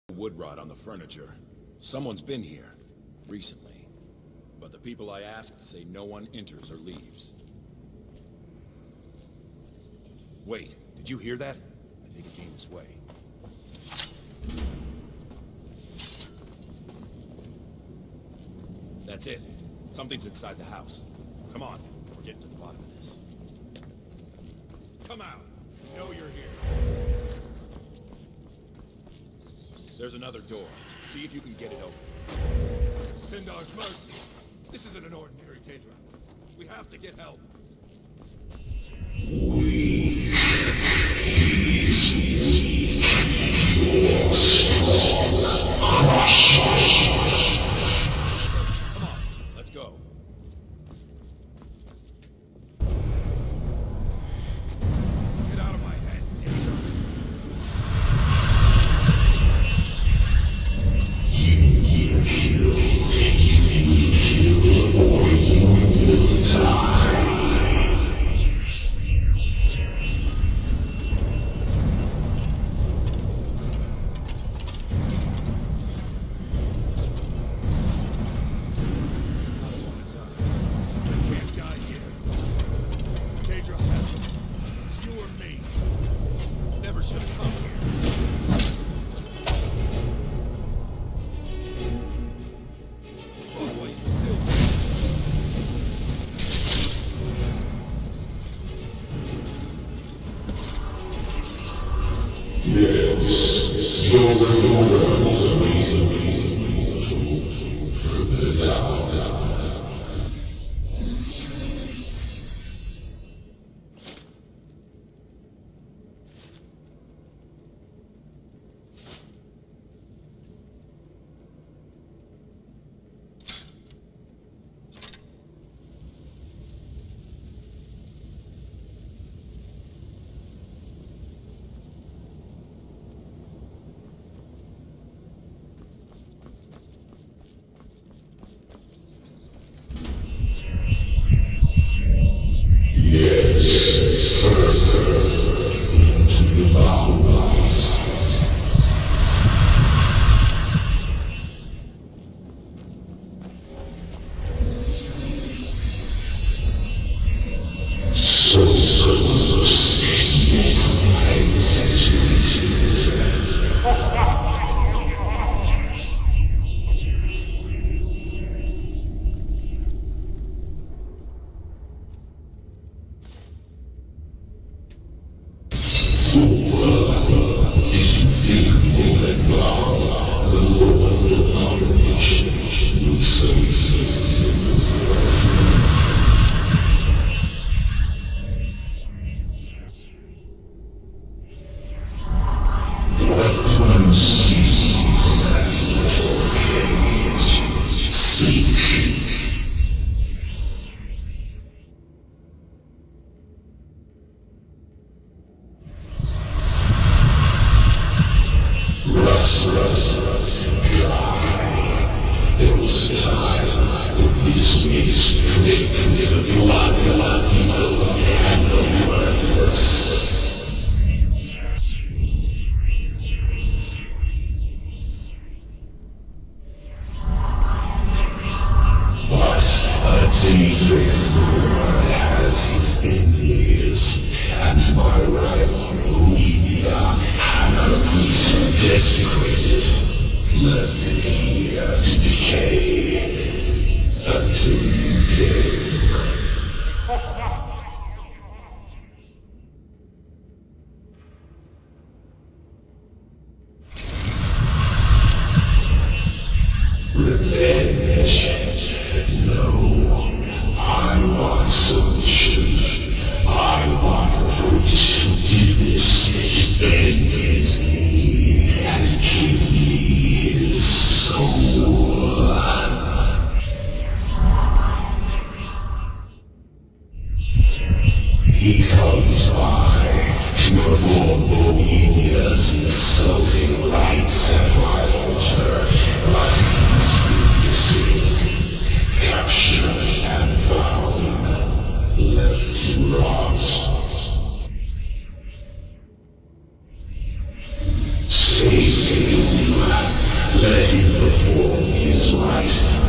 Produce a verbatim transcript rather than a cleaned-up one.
Wood rot on the furniture. Someone's been here recently, but the people I asked say no one enters or leaves. Wait, did you hear that? I think it came this way. That's it. Something's inside the house. Come on, we're getting to the bottom of this. Come out. You know you're here. There's another door. See if you can get it open. Stendarr's mercy. This isn't an ordinary Tejdra. We have to get help. We your strong crush. Come on, let's go. Get out of my head, Tejdra. You kill, you kill, or you will die. Yes, your Lord is waiting for the down. Yes, further into the bowels. So, so, He comes by to perform Bohemia's insulting rites at my altar, but he's witnessing, captured and bound. Let him perform his rite.